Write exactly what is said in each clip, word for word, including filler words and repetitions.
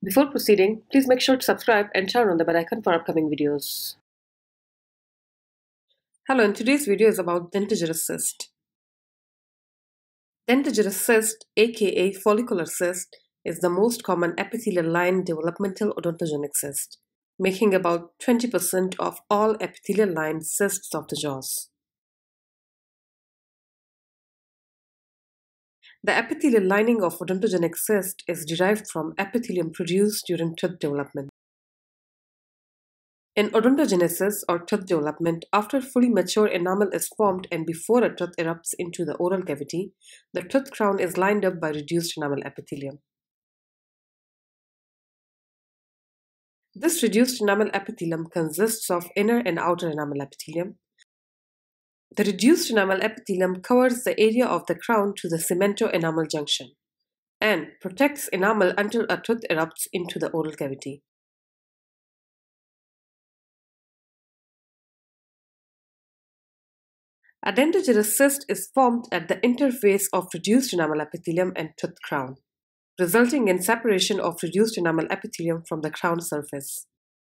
Before proceeding, please make sure to subscribe and turn on the bell icon for upcoming videos. Hello, and today's video is about dentigerous cyst. Dentigerous cyst, aka follicular cyst, is the most common epithelial line developmental odontogenic cyst, making about twenty percent of all epithelial line cysts of the jaws. The epithelial lining of odontogenic cyst is derived from epithelium produced during tooth development. In odontogenesis, or tooth development, after fully mature enamel is formed and before a tooth erupts into the oral cavity, the tooth crown is lined up by reduced enamel epithelium. This reduced enamel epithelium consists of inner and outer enamel epithelium. The reduced enamel epithelium covers the area of the crown to the cemento-enamel junction and protects enamel until a tooth erupts into the oral cavity. A dentigerous cyst is formed at the interface of reduced enamel epithelium and tooth crown, resulting in separation of reduced enamel epithelium from the crown surface.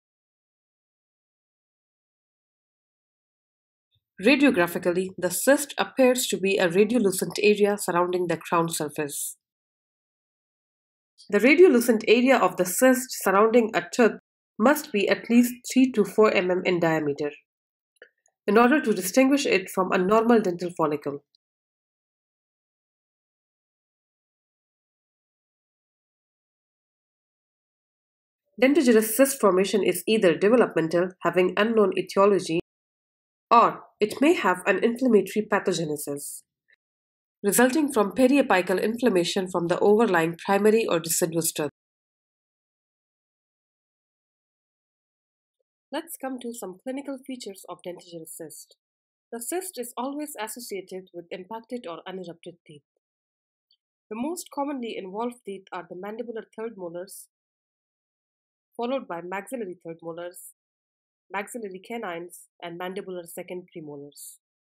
Radiographically, the cyst appears to be a radiolucent area surrounding the crown surface. The radiolucent area of the cyst surrounding a tooth must be at least three to four millimeters in diameter in order to distinguish it from a normal dental follicle. Dentigerous cyst formation is either developmental, having unknown etiology, or it may have an inflammatory pathogenesis, resulting from periapical inflammation from the overlying primary or deciduous tooth. Let's come to some clinical features of dentigerous cyst. The cyst is always associated with impacted or unerupted teeth. The most commonly involved teeth are the mandibular third molars, followed by maxillary third molars, maxillary canines, and mandibular second premolars.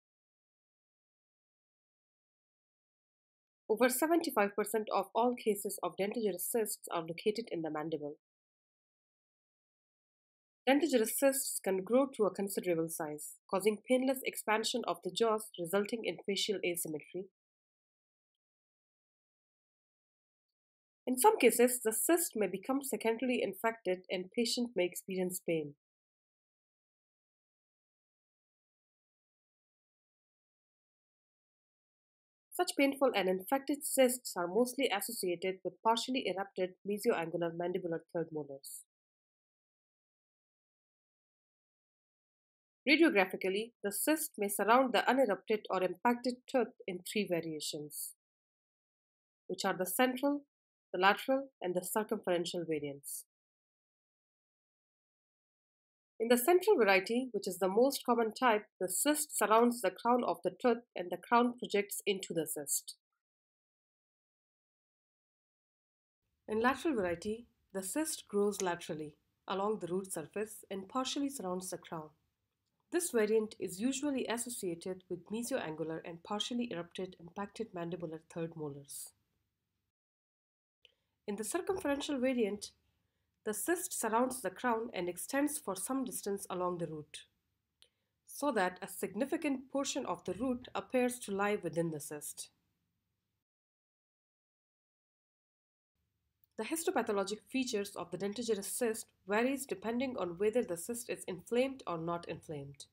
Over seventy-five percent of all cases of dentigerous cysts are located in the mandible. Dentigerous cysts can grow to a considerable size, causing painless expansion of the jaws resulting in facial asymmetry. In some cases, the cyst may become secondarily infected and patient may experience pain. Such painful and infected cysts are mostly associated with partially erupted mesioangular mandibular third molars. Radiographically, the cyst may surround the unerupted or impacted tooth in three variations, which are the central, the lateral, and the circumferential variants. In the central variety, which is the most common type, the cyst surrounds the crown of the tooth and the crown projects into the cyst. In lateral variety, the cyst grows laterally along the root surface and partially surrounds the crown. This variant is usually associated with mesioangular and partially erupted impacted mandibular third molars. In the circumferential variant, the cyst surrounds the crown and extends for some distance along the root, so that a significant portion of the root appears to lie within the cyst. The histopathologic features of the dentigerous cyst varies depending on whether the cyst is inflamed or not inflamed.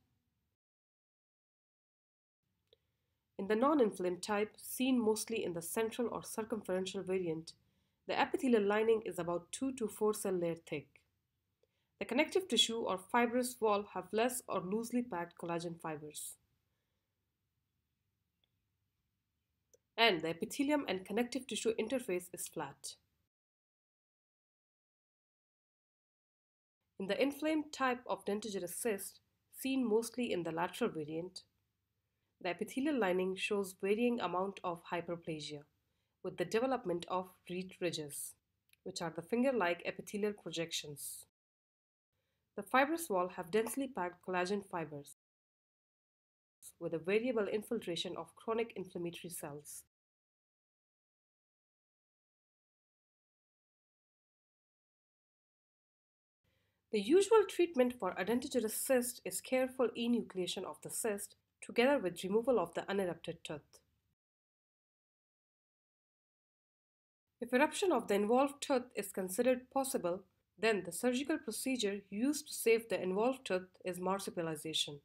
In the non-inflamed type, seen mostly in the central or circumferential variant, the epithelial lining is about two to four cell layer thick. The connective tissue or fibrous wall have less or loosely packed collagen fibers. And the epithelium and connective tissue interface is flat. In the inflamed type of dentigerous cyst, seen mostly in the lateral variant, the epithelial lining shows varying amount of hyperplasia, with the development of reed ridges, which are the finger-like epithelial projections. The fibrous wall have densely packed collagen fibers, with a variable infiltration of chronic inflammatory cells. The usual treatment for a dentigerous cyst is careful enucleation of the cyst together with removal of the unerupted tooth. If eruption of the involved tooth is considered possible, then the surgical procedure used to save the involved tooth is marsupialization.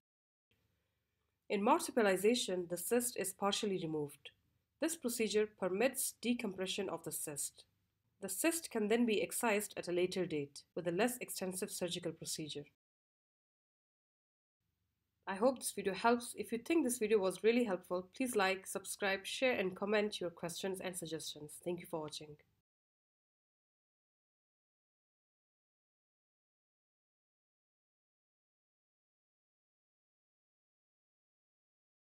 In marsupialization, the cyst is partially removed. This procedure permits decompression of the cyst. The cyst can then be excised at a later date with a less extensive surgical procedure. I hope this video helps. If you think this video was really helpful, please like, subscribe, share, and comment your questions and suggestions. Thank you for watching.